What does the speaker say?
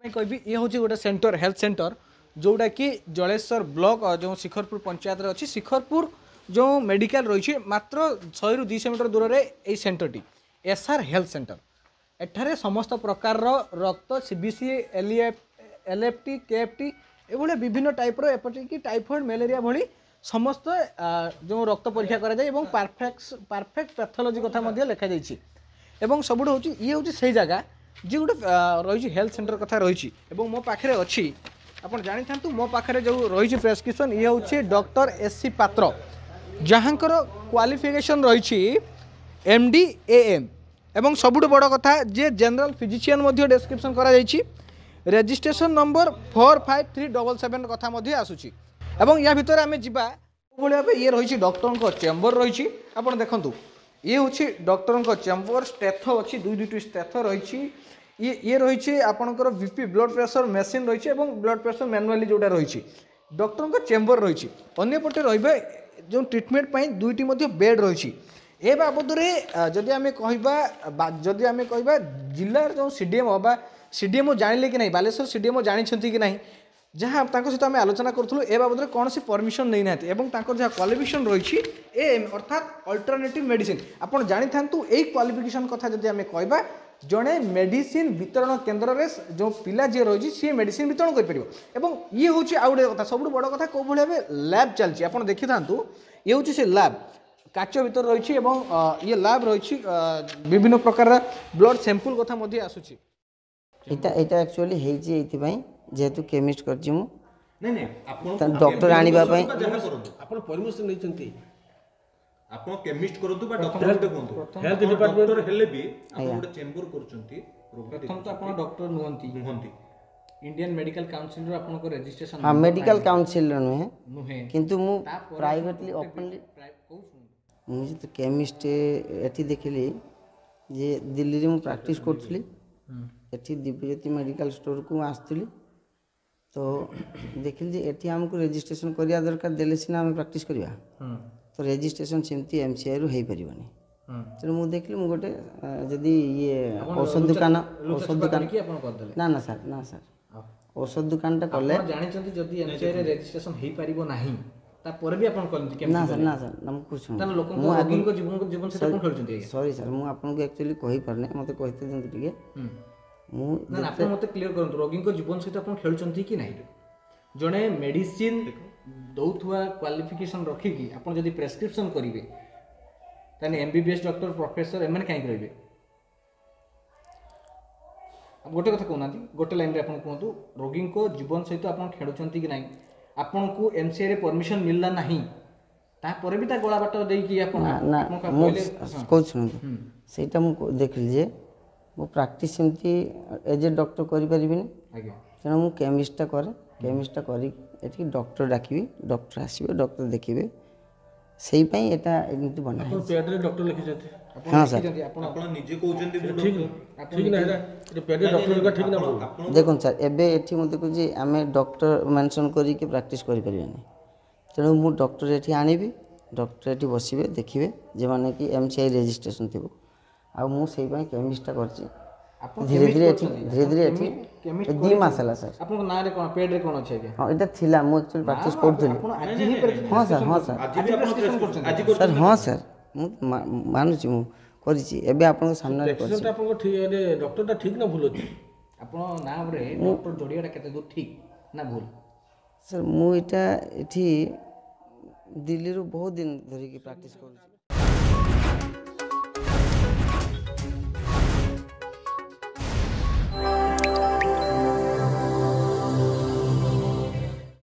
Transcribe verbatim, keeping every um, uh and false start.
कहबी ये हूँ गोटे सेंटर हेल्थ सेंटर जोटा कि जलेश्वर ब्लॉक जो शिखरपुर पंचायत रे अच्छी शिखरपुर जो मेडिकल रही मात्र सौ रु दुई मीटर दूर में यही सेंटर एसआर हेल्थ सेंटर एठारे समस्त प्रकार रक्त सीबीसी एलएफ एलएफटी केएफटी ये विभिन्न टाइप एपटिक टाइफॉइड मलेरिया भली समस्त जो रक्त परीक्षा करा परफेक्ट परफेक्ट पैथोलॉजी कथा लिखा जाइए सबुठ हूँ ये हूँ से जगह जी गोटे रही हेल्थ सेंटर कथा रही मो पाखे अच्छी आपड़ जानी था मो पाखे जो रही प्रेस्क्रिप्शन ये हूँ डॉक्टर एस सी पात्र जहाँकर क्वालिफिकेशन रही एमडी एएम एवं सबुठ बड़ कथा जे जनरल फिजिशियन डेस्क्रिप्शन करा registration number four five three double seven कथा आसूची एवं या भितर आम जा भाव ये रही डॉक्टर चेम्बर रही आप देखूँ ये हूँ डॉक्टर चेम्बर स्टेथ अच्छी दुई दुईटी स्टेथ रही ये ये रही आपंकर बीपी ब्लड प्रेशर मेसीन रही ब्लड प्रेशर मैनुअली जोटा रही डॉक्टर चेम्बर रही अंपटे रे जो ट्रिटमेंट दुईटी बेड रही ए बाबद जदि आम कह जदि आम कह जिलार जो सीडीएम बा सीडीएम जानिले कि नहीं बालेश्वर सीडीएम जानी कि नहीं जहाँ सहित आम आलोचना करूँ ए बाबद कौन सी परमिशन नहीं ना जहाँ क्वालिफिकेशन रही एम अर्थात अल्टरनेटिव मेडिसिन आप जानी था यही क्वालिफिकेशन कथा जब आम कह जड़े मेडिसिन वितरण केन्द्र में जो पिला जी रही सी मेडिसिन वितरण कर ये हूँ आउ गए कथा सब बड़ कथा कौ भाव लैब चलती आप देखी था ये हूँ से लैब काच भर रही ये लैब रही विभिन्न प्रकार ब्लड सैंपल कथा आसूची एटा एटा एक्चुअली हेजी एथि जेहेतु केमिस्ट कर डॉक्टर आनी आपण परमिशन नहीं चंती आपण केमिस्ट करंतु बा डॉक्टर देखंतु हेल्थ डिपार्टमेंट हेले भी आपण गोटे चेंबर करचंती प्रथम तो आपण डॉक्टर नुहंती नुहंती इंडियन मेडिकल काउंसिल रो आपण को रजिस्ट्रेशन हां मेडिकल काउंसिल रो नुहे नुहे किंतु मु प्राइवेटली ओपनली मु तो केमिस्ट एथि देखली जे दिल्ली रे मु प्रैक्टिस करथली एथि दिव्यज्योति मेडिकल स्टोर को आस्तली तो देखिल जे एथि हमको रजिस्ट्रेशन करिया दरकार देले सिना हम प्रैक्टिस करिया तो रजिस्ट्रेशन सेमती एमसीआई रो हेई परिबनी तेणु मुझे देखली मुझे गोटे जदि ये औषध दुकान औषध दुकान की आपण कर देले ना ना सर ना सर औषध दुकान टा कले जानि चंती जदि एमसीआई रे रजिस्ट्रेशन हेई परिबो नाही ता पर भी आपण करन केम ना सर ना सर हम कुछ ना लोक को रोगी को जीवन को जीवन से आपण खेलचंती सॉरी सर मु आपन को एक्चुअली कहि परने मते कहते जंत टिके मु ना आपण मते क्लियर करन रोगी को जीवन से आपण खेलचंती कि नाही जणे मेडिसिन दौथुआ क्वालिफिकेशन रखिकी आप जदि प्रेस्क्रिप्शन करेंगे ताने एमबीबीएस डॉक्टर प्रोफेसर एम कहीं करेंगे गोटे कथा कहना गोटे लाइन रे आपन कहतु रोगी को जीवन सहित आप खेलुंट कि ना आपन को एमसीआई रे परमिशन मिलला नहीं तापर भी ता गला बाट देकी आप ना कहू सुनतु सेटा मु देखली जे मो प्रैक्टिस सेमती एज ए डॉक्टर करि परिबिनी आगे तेना मु केमिस्ट करे केमिस्ट करी एठी डॉक्टर डाकिबी डॉक्टर आसीबे डॉक्टर देखिबे सेही पई एटा एमती बना है अपन पेड रे डॉक्टर लिखि जाते हां सर अपन अपन निजे कहउचंती ठीक ठीक ना एटा पेड रे डॉक्टर का ठीक ना देखो सर एबे एठी मते को जे आमे डॉक्टर मेंशन करी के प्रैक्टिस करि परिबानी तेणु मु डॉक्टर एठी आनिबी डॉक्टर एठी बसिबे देखिबे जे माने कि एमसीआई रजिस्ट्रेशन थिबो आ मु सेही पई केमिस्ट करछि धीरे धीरे धीरे धीरे दी मासला सर आपन ना रे कोन पेड रे कोन अछि के हां एटा थिला मु एक्चुअली प्रैक्टिस करथली आपन आज ही हां सर हां सर आज भी आपन प्रेस्क्रिप्शन आज सर हां सर मु मानुची मु करिछि एबे आपन सामने रे करछि आपन को ठीक रे डॉक्टर ता ठीक ना भूल अछि आपन नाम रे डॉक्टर जोड़ियाटा केते दूर ठीक ना भूल सर मु एटा एठी दिल्ली रो बहुत दिन धरि की प्रैक्टिस करछि।